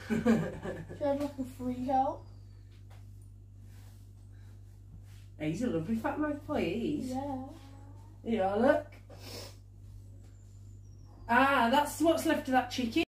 Should I have like a freak out? He's a lovely fat magpie, he is. Yeah. Yeah, look. Ah, that's what's left of that chicken.